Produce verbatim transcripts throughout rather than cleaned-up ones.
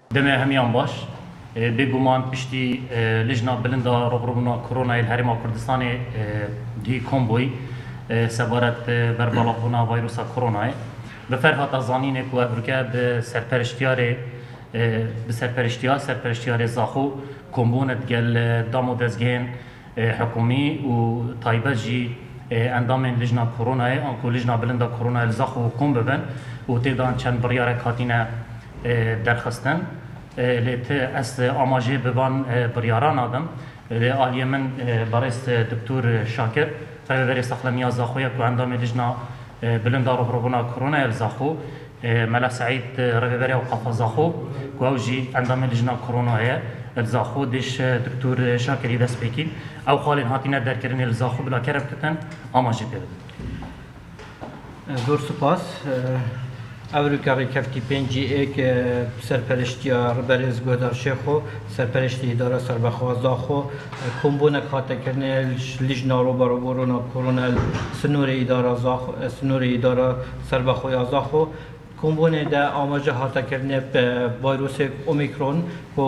دمه همیان باش بگومان پشتی لجنه بلنده رغربنا کرونا الهرم کردستان دی کمبوی سبارت بر بلاغونا ویروس کرونا به فرحات زانین کو افریقا به سرپرشتیار به سرپرشتیار سرپرشتیار زاخو کمبونت گل دامو دزگین حکومی و تایبجی اندام لجنه کرونا آنکو لجنه بلنده کرونا الزاخو کم ببن و تیدان چند بریار کاتینه درخستن لیت است آماجه ببان بریاران آدم آلیه من برست دکتور شاکر فبری استخلامی زاخویه که اندام لجنه بلند ربرونا کرونا الزاخو ملا سعید ربیبری و قفا زاخو که اوجی اندام لجنه کرونا الزاخو دیش دکتور شاکری دست بکید او خالین هاتینه در کرن الزاخو بلا کرب کتن آماجه پیدا زور سپاس افریقا کفتی پنجی ایک سرپرشتیا ربرز گودار شیخو سرپرشتی اداره سربخوازا خو کمبونه کاته کرنه لجنا رو برو برونا کرونا سنور اداره زاخو سنور اداره سربخوازا خو کمبونه ده آماجه هاته کرنه ویروس اومیکرون کو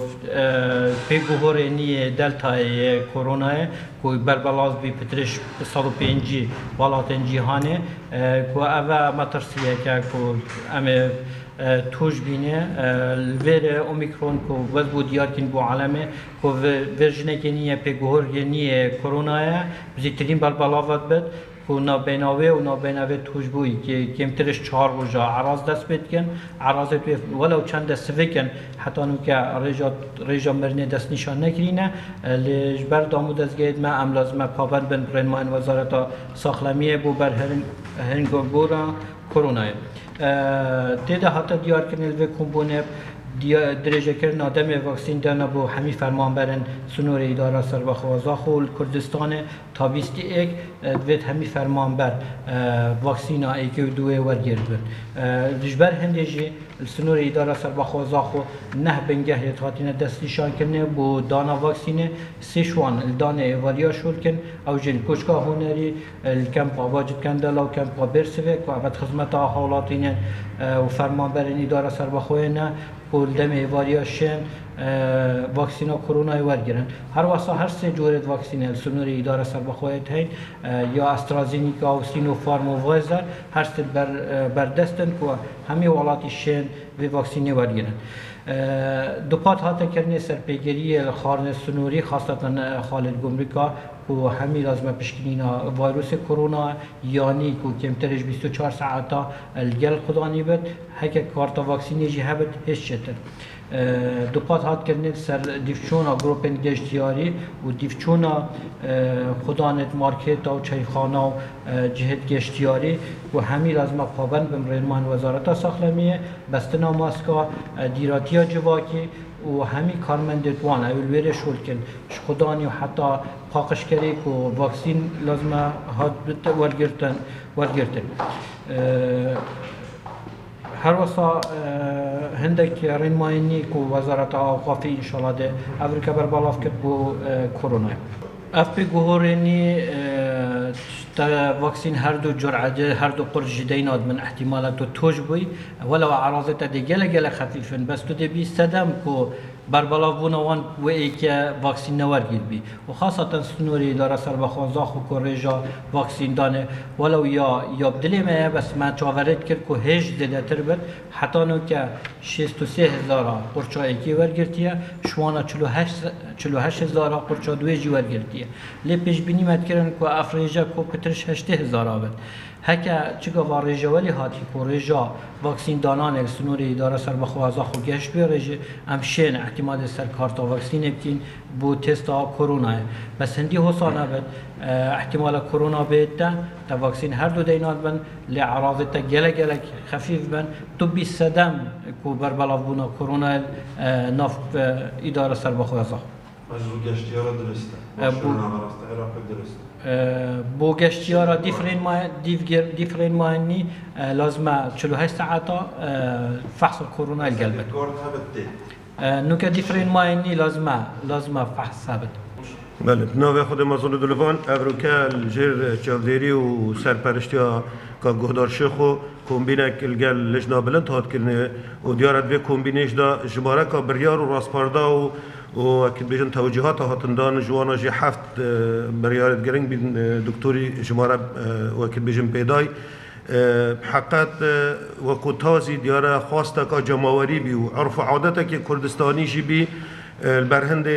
پیگوهرنی دلتای کرونا کو بربلاز بی پترش صد و پنجی ولاتن جهانه کو اوه مترسیه که کو امه توش بینه الویر اومیکرون کو وز بود دیار کن بو عالمه کو ورژنه کنیه پیگوهرنی کرونا بزیترین بربلاوت بد کو نابیناوی و نابیناوی توش بوی که کمترش چهار روزا عراض دست بید کن عراض توی ولو چند دست فکن حتی نو که رجا رجا مرنه دست نشان نکرینه لجبر دامود از گید ما ام لازمه پابند بن برن ما وزارت ساخلمیه بو بر هنگو بورا کرونا دیده حتی دیار کنه الوی کمبونه درجه کردن آدم واکسین دانا بو همی فرمان برن سنور اداره سربخوازا خول کردستان تا بیست یک دوید همی فرمان بر واکسین ایک و دوی ورگیر بر رجبر هندجی سنور اداره سربخوازا خو نه بنگه یتاتین دستیشان کنه بو دانا واکسینه سیشوان دانه ایوالیا شول کن او جن کوچکا هنری الکم واجد کندلا و کم برسوه که عبد خدمت حالاتین و فرمان برن اداره سربخوازا کل دم ایواریاشن واکسینا کرونا ورگیرن هر واسه هر سه جورت واکسین سنور اداره سربخوایت هین یا استرازینیکا و سینوفارم و وایزر هر سه بر بردستن که همه ولاتی شن و واکسینی ورگیرن دو پات هاته کرنه سرپیگیری خارن سنوری خاصتا خالد گمرکا و همی لازمه پشکنینا ویروس کرونا یعنی که کمترش بیست و چهار ساعتا الگل خدانی بد هک کارتا واکسینی جی هبت هیچ چتر دو پات هات کرنه سر دیفچونا گروپن گشتیاری و دیفچونا خدانت مارکت و چایخانه و جهت گشتیاری و همی لازمه پابند بمرمان وزارت ساخلمیه بستنا ماسکا دیراتیا جواکی و همی کارمند دوان اول ویره شول کن خدانی و حتی پاکش کردی که واکسین لازمه هات ورگرتن ورگرتن هر واسه هندک رنماینی که وزارت آقافی انشالله ده افریقا بر بالاف کرد با کرونا اف بگوهرنی تا واکسین هر دو جرعه هر دو قرص جديناد من احتمالات توج بوي ولو اعراضت دي جل جل خفيفن بس تدي بيستدم كو بربلاف بونوان و ایک واکسین نورگید بی و خاصتا سنوری داره سربخوازا خو کورجا واکسین دانه ولو یا یا بدلی ما بس ما چاورت کرد که هیچ دل تربت حتی نو که شصت و سه هزار قرچا ایکی ورگرتیه شوانا چلو هشت هزار قرچا دوی جی ورگرتیه لی پیش بینی مد کردن که افریجا کو پترش هشت هزار آبد هکه چیکار وارجا ولی هاتی کورجا واکسین دانان سنوری داره سربخوازا خو گشت بیارجه امشین احتمال سر کارتا واکسین بکین بو تست کرونا بس هندی حسانه بد احتمال کرونا بیت تا واکسین هر دو دینات بن لعراضت گله گله خفیف بن تو بی صدم کو بربلاف بونا کرونا ناف اداره سربخوازا مجبور گشتیارا درسته بو گشتیارا دیفرین ما دیفرین ماهنی لازمه چهل و هشت ساعتا فحص کرونا القلب نو که دیفرین ماهنی لازمه لازمه فحص ثابت بله نوع خود مازون دلوان افروکال جر چاودری و سرپرشتی ها که گهدار شخو کمبینه کلگل لجنا بلند هات کرنه و دیارت به کمبینش دا جماره که بریار و راسپاردا و و اكيد بيجن توجيهات هاتندان جوانا جي حفت بريارت جرين بين دكتوري جمارة واكيد بيجن بيداي حقات وكوتازي ديارة خاصة كجماوري بي وعرف عادتك كردستاني جي بي البرهند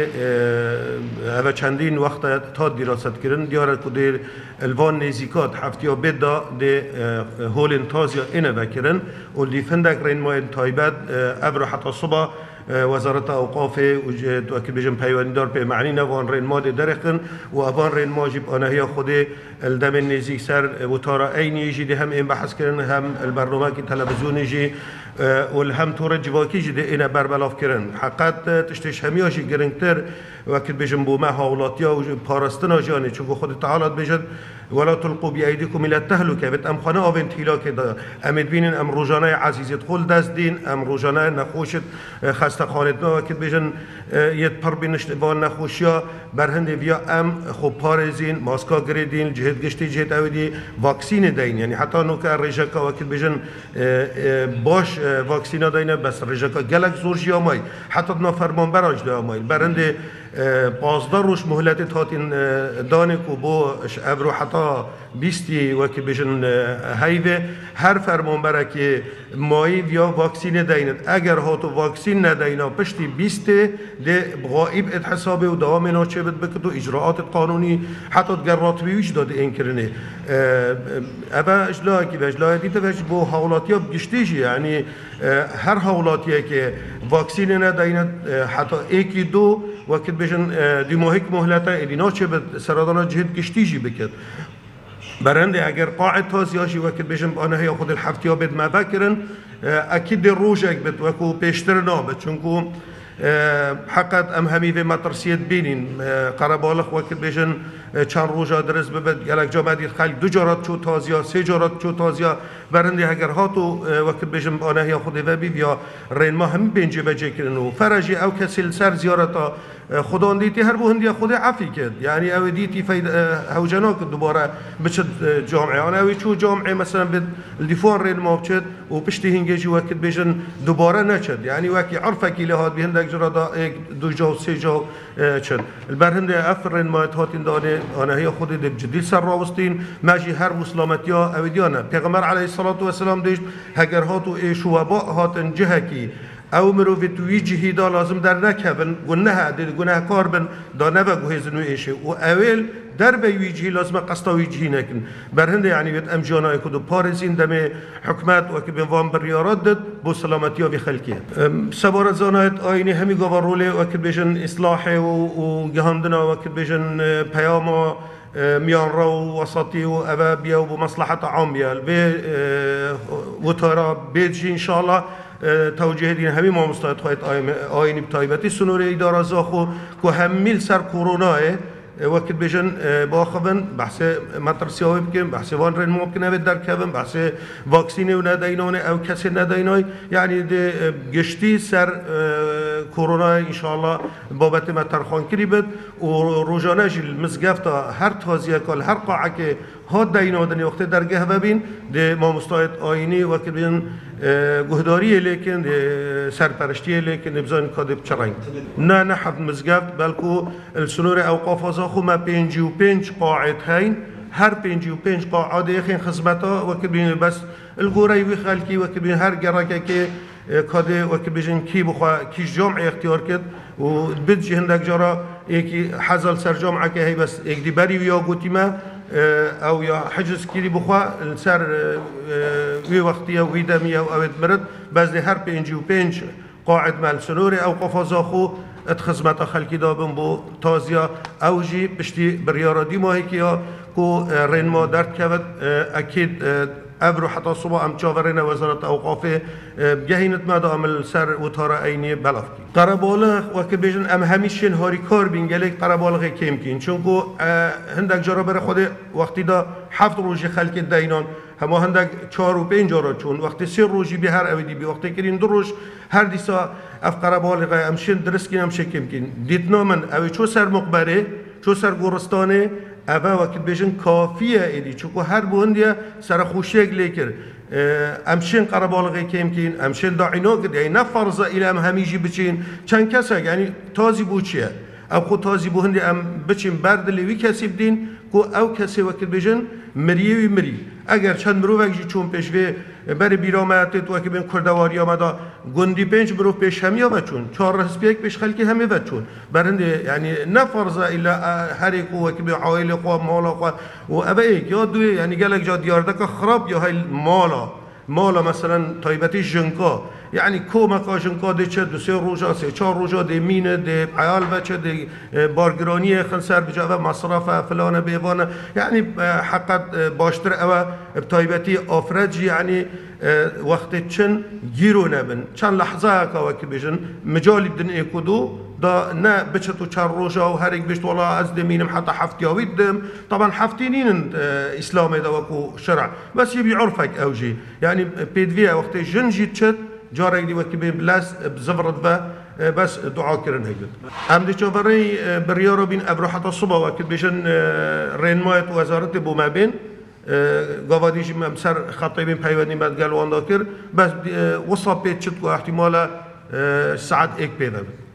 اوه چندین وقت تا دراست کردن دیاره کدیر الوان نزیکات هفته بدا ده هول تازیا اینه بکرن و لیفندک رین مای تایبت ابرو حتی صبح وزارت اوقاف و اكيد بيجن بيوان دار به معنی نوان رین ما درختن و اوان رین ما جیب آنهی خود الدم نزیک سر و تارا اینی جی ده هم این بحث کردن هم البرنامه کی تلویزیونی جی والهم تور جواکی جی ده اینه بربلاف کردن حقیقت تشتش همیاشی گرنگتر و اكيد بيجن بو ما هاولاتیا و پاراستنا جانی چون خود تعالى بيجن ولا تلقوا بأيديكم إلى التهلكة بت أم خنا أوفن تهلاك دا أمد بينن أم روجانا عزيز يدخل دست دين أم روجانا نخوشت خسته خانتنا وكيد بيجن يتبر بينشت وان نخوشيا برهند فيا أم خو بارزين ماسكا جريدين جهد قشتي جهد أودي فاكسين دين يعني حتى نوكا رجاكا وكيد بيجن باش فاكسين دينا بس رجاكا جلك زورجيا ماي حتى نفرمان براج دا ماي برهند پازدار روش مهلت هاتین دانک و با ابرو حتی بیستی وکی بجن هیوه هر فرمانبره که مایی یا واکسین دایند اگر هاتو واکسین نداینا پشتی بیسته ده غائب ات حسابه و دوام ناچه بد بکد و اجراعات قانونی حتی گرات بیوش داده این کرنه ابا اجلاه که اجلاه دیده وش با حولاتیا بگشتیجی یعنی هر حولاتیه که واکسین ندایند حتی ایکی دو وقت بيجن دي مهيك مهلته اللي ناچه به سرادانا جهد گشتیجی بکد برنده اگر قاعد تازیاشی وقت بيجن آنها هي خود الحفتیا بد ما بکرن اكيد روجك بد وكو پیشتر نابد چونکو حقت ام همی و مترسیت بینین قربالخ وقت بيجن چند روزا درس ببد گلک جا بدید خلق دو جارات چو تازیا سه جارات چو تازیا برنده اگر هاتو وقت بيجن آنها هي خود و بی یا رین ما هم بینجه بجه کرنو فرجی او کسی سر زیارتا خدا دیتی هر بو هندی خود عفی کرد یعنی او دیتی فاید هوجنا که دوباره بچد جامعه آن اوی چو جامعه مثلا بد الدفاع رین ما بچد و پشتی هنگیجی وقت بیشن دوباره نچد یعنی وقتی عرفه کی لهاد به هندک جرادا دو جا و سه جا چد البرهنده افر رین ما هاتین دانه آنها هی خود دب جدی سر راوستین ماجی هر مسلمت یا او دیانه پیغمبر علیه الصلاة والسلام دیش هگر هاتو ایشو با هاتن جه کی او مروفی توی جهیدا لازم در نکبن گناه دل گناه کار بن دا نبا گوهزنو ایشه و اول در به ویجهی لازم قصدا ویجهی نکن برهنده یعنی بیت ام جانای کدو پارزین دم حکمت و که بنوان بریارات داد بو سلامتی ها بی خلکیه سبارت زانایت آینی همی گوار روله و که بیشن اصلاح و گهاندنا و که بیشن پیاما میان رو وسطی و اوه بیا و بمصلحة عامية به وطارا بیجی انشاءالله توجه دین همین ما مستعد خواهد آینی بتایبتی سنوری ایدار زاخو که همیل سر کروناه وقت بیشن با خبن بحث مترسیاوی بکن بحث وان رن ممکن است در کبن بحث واکسینی و نداینانه او کسی نداینای یعنی ده گشتی سر کرونا انشالله بابت مترخان کری بد و روزانه جل مزگفتا هر تازیه کال هر قاعه که هاد داینادنی وقت درگه ببین ده ما مستعد آینی وقت بیشن گهداریه لیکن سرپرشتیه لیکن نبزان کادب چرنگ نه نه حد مزگفت بلکو السنور اوقاف خو ما پنجی و پنج قاعد هين هر پنجی و پنج قاعده يخين خدمتا وكبين بس الجوري وخالكي وكبين هر جراكه كي كاده وكبيجن كي بخوا كي جامع اختيار كد وبدج هندك جرا يكي حزل سر جامعه كي هي بس يكدي بري ويا قوتيما او يا حجز كيري بخوا سر وي وقتيه وي دميه او مرد بس هر پنجی و پنج قاعد مال سنوري او قفازا خو اتخزمت خلکی دابن بو تازیا اوجی پشتی بریارادی ماهی کیا کو رین ما درد کود اکید ابرو حتی صبح ام چاورین وزارت اوقاف گهینت ما دا عمل سر و تارا اینی بلاف کی قربالغ وقت بیشن ام همیشن هاری کار بین گلیک قربالغ کم کین چون کو هندک جرا بر خود وقتی دا هفت روزی خلکی دینان هما هندک چهار و پنج را چون وقتی سه روزی به هر اودی بی وقتی کرین دو روز هر دیسا اف قربالغ امشن درس کین امشه کم کین دیدنا من اوی چو سر مقبره چو سر گورستانه اوه وقت بیشن کافیه ایدی چون هر بوندیا سر خوشیگ لیکر امشین قربالغی کم کین امشین داعینا کرد یعنی نه فرض ایل ام همیجی بچین چند کسا یعنی تازی بو چیه او خود تازی بو هندی ام بچین برد لیوی کسی بدین کو او کسی وقت بیشن مریوی مری اگر چند مرو وقتی چون پیشوی بر بیرامت تو که بین کردواری آمده گندی پنج برو پیش همی آمد چون چهار حسبیک پیش خلکی همی ود چون برنده یعنی نه فرض الا هر کو که به عائله قوا مالا قوا و ابا یا دو یعنی گلک جا دیاردک خراب یا های مالا مالا مثلا تایبتی جنکا یعنی کومکا جنکا ده چه دو سه روزا سه چهار روزا ده مینه ده عیال بچه ده بارگرانی خنسر بجا و مصرف فلان بیوانه یعنی حقیقت باشتر او تایبتی آفرج یعنی وقت چن گیرو نبن چند لحظه که وقت بیشن مجالی بدن اکودو دا نه بچتو چهار روزا و هر یک بیشت والله از دمینم حتی هفتی آویدم طبعا هفتی نین اسلام دا وکو شرع بس یبی عرفک اوجی یعنی پیدویه وقت جنجی چت جارك دي وقت بلاس بزفرت با بس دعاء كرن هيجد. هم دي شوفري بريارو بين أبروحة الصبح وقت بيشن رين مايت وزارة بو ما بين قواديش مسر خطيبين بيواني بعد قالوا عن ذاكر بس وصل بيت شتكو احتمالا ساعات إك بيدا.